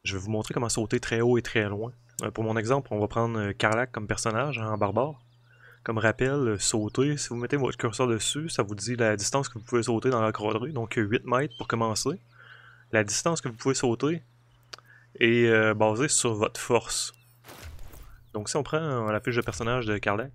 Je vais vous montrer comment sauter très haut et très loin. Pour mon exemple, on va prendre Karlach comme personnage en barbare. Comme rappel, sauter, si vous mettez votre curseur dessus, ça vous dit la distance que vous pouvez sauter dans la quadrille, donc 8 mètres pour commencer. La distance que vous pouvez sauter est basée sur votre force. Donc si on prend la fiche de personnage de Karlach,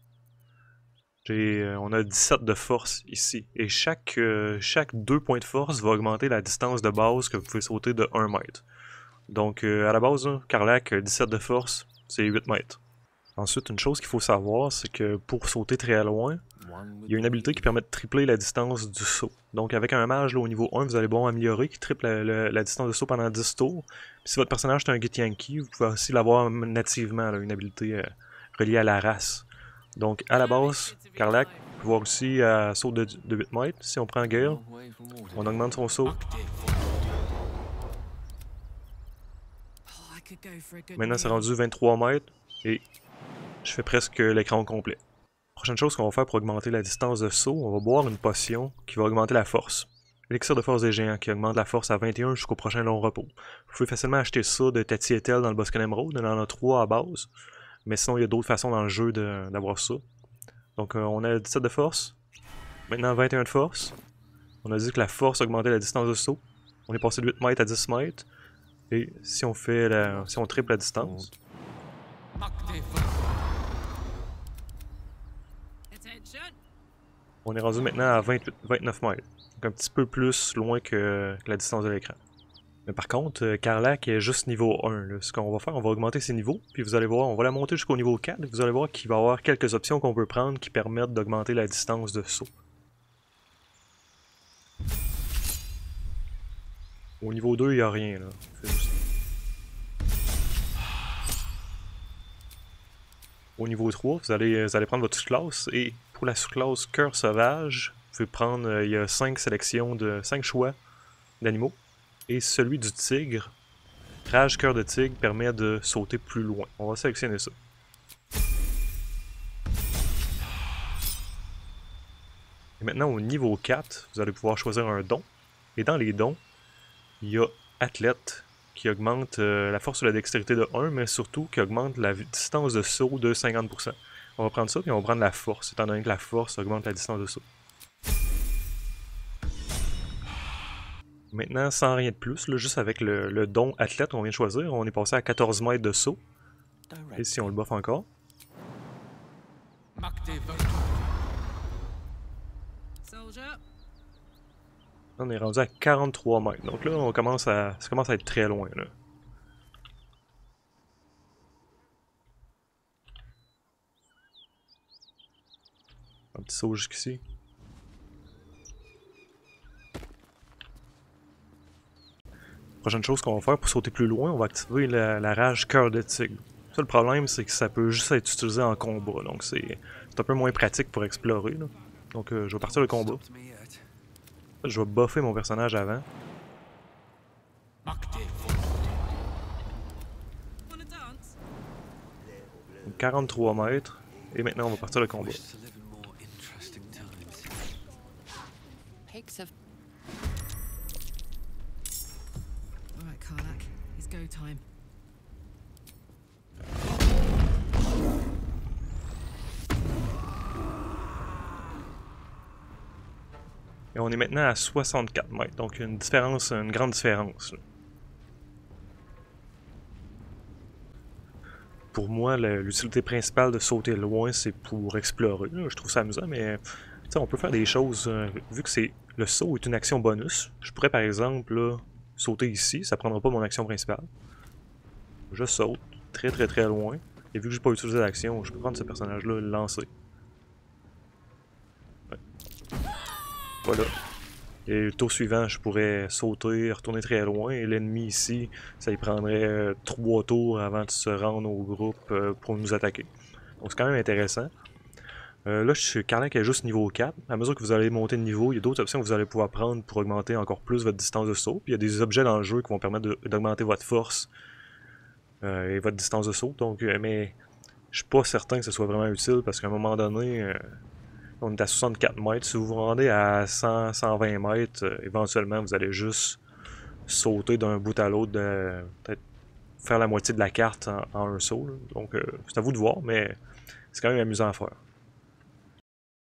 on a 17 de force ici, et chaque 2 points de force va augmenter la distance de base que vous pouvez sauter de 1 mètre. Donc à la base, Karlach, 17 de force, c'est 8 mètres. Ensuite, une chose qu'il faut savoir, c'est que pour sauter très loin, il y a une habilité qui permet de tripler la distance du saut. Donc avec un mage là, au niveau 1, vous allez pouvoir améliorer qui triple la distance de saut pendant 10 tours. Puis si votre personnage est un Githyanki, vous pouvez aussi l'avoir nativement, là, une habilité reliée à la race. Donc à la base, Karlach peut pouvoir aussi saut de 8 mètres. Si on prend Gale, on augmente son saut. Maintenant c'est rendu 23 mètres et je fais presque l'écran au complet. Prochaine chose qu'on va faire pour augmenter la distance de saut, on va boire une potion qui va augmenter la force. L'élixir de force des géants qui augmente la force à 21 jusqu'au prochain long repos. Vous pouvez facilement acheter ça de Tati Etel dans le Bosque Emerald, il y en a 3 à base. Mais sinon il y a d'autres façons dans le jeu d'avoir ça. Donc on a 17 de force, maintenant 21 de force. On a dit que la force augmentait la distance de saut. On est passé de 8 mètres à 10 mètres. Et si on triple la distance, on est rendu maintenant à 29 mètres. Donc un petit peu plus loin que la distance de l'écran. Mais par contre, Karlach est juste niveau 1. Là. Ce qu'on va faire, on va augmenter ses niveaux. Puis vous allez voir, on va la monter jusqu'au niveau 4. Et vous allez voir qu'il va y avoir quelques options qu'on peut prendre qui permettent d'augmenter la distance de saut. Au niveau 2, il n'y a rien. Là. Au niveau 3, vous allez prendre votre sous-classe. Et pour la sous-classe Cœur Sauvage, vous pouvez prendre, il y a 5 sélections de 5 choix d'animaux. Et celui du tigre, Rage Cœur de Tigre, permet de sauter plus loin. On va sélectionner ça. Et maintenant au niveau 4, vous allez pouvoir choisir un don. Et dans les dons, il y a Athlète qui augmente la force ou la dextérité de 1, mais surtout qui augmente la distance de saut de 50%. On va prendre ça, puis on va prendre la force, étant donné que la force augmente la distance de saut. Maintenant, sans rien de plus, là, juste avec le don athlète qu'on vient de choisir, on est passé à 14 mètres de saut. Et si on le buff encore. On est rendu à 43 mètres. Donc là, ça commence à être très loin. Là. Un petit saut jusqu'ici. Prochaine chose qu'on va faire pour sauter plus loin, on va activer la rage Cœur de Tigre. Ça, le problème, c'est que ça peut juste être utilisé en combat. Donc c'est un peu moins pratique pour explorer. Là. Donc je vais partir le combat. Je vais buffer mon personnage avant. 43 mètres. Et maintenant, on va partir le combat. Alright, Karlach, it's go time. Et on est maintenant à 64 mètres, donc une grande différence. Là. Pour moi, l'utilité principale de sauter loin, c'est pour explorer. Là. Je trouve ça amusant, mais on peut faire des choses. Vu que le saut est une action bonus, je pourrais par exemple là, sauter ici, ça prendra pas mon action principale. Je saute très très très loin, et vu que j'ai pas utilisé l'action, je peux prendre ce personnage-là et le lancer. Ouais. Voilà. Et le tour suivant, je pourrais sauter, retourner très loin, et l'ennemi ici, ça y prendrait 3 tours avant de se rendre au groupe pour nous attaquer. Donc c'est quand même intéressant. Là, Karlach est juste niveau 4. À mesure que vous allez monter de niveau, il y a d'autres options que vous allez pouvoir prendre pour augmenter encore plus votre distance de saut. Puis il y a des objets dans le jeu qui vont permettre d'augmenter votre force et votre distance de saut. Donc, mais je suis pas certain que ce soit vraiment utile parce qu'à un moment donné, on est à 64 mètres. Si vous vous rendez à 100-120 mètres, éventuellement, vous allez juste sauter d'un bout à l'autre, peut-être faire la moitié de la carte en un saut. Là. Donc, c'est à vous de voir, mais c'est quand même amusant à faire.